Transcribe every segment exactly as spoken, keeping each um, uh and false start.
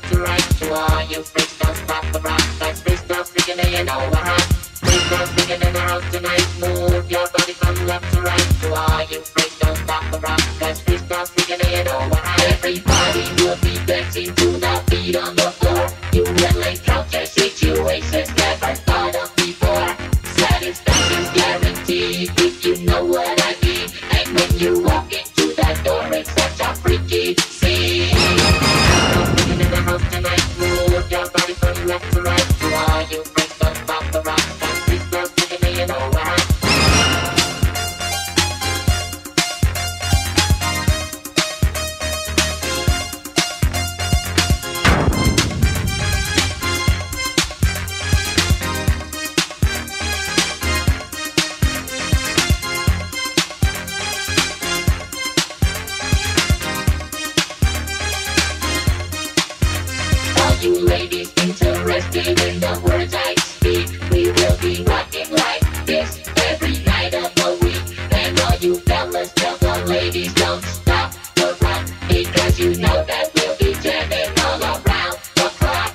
left to right. To all you freaks, don't stop the rock. That's freaks, don't freaking and you know what hot. Freaks, don't freaking in the house tonight. Move your body from left to right. To all you freaks, don't stop the rock. That's freaks, don't freaking and you know what hot. Everybody will be dancing to the beat on the floor. You will encounter situations never thought of before. Satisfaction's guaranteed if you know what I mean. And when you walk into that door, it's such a freaky scene. Freaking in the house tonight, move your body from left to right. To all you freaks, don't stop the rock. That's freaks, don't freaking and you know what I mean. You ladies interested in the words I speak, we will be rocking like this every night of the week. And all you fellas tell the ladies don't stop the rock, because you know that we'll be jamming all around the clock.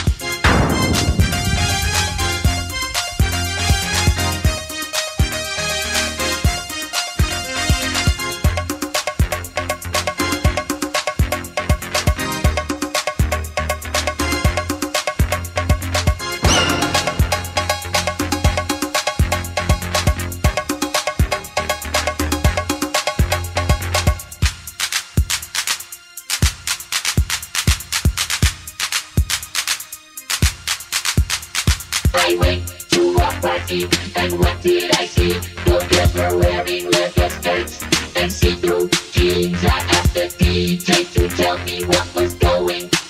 I went to a party, and what did I see? The girls were wearing leather skirts and see-through jeans. I asked the D J to tell me what was going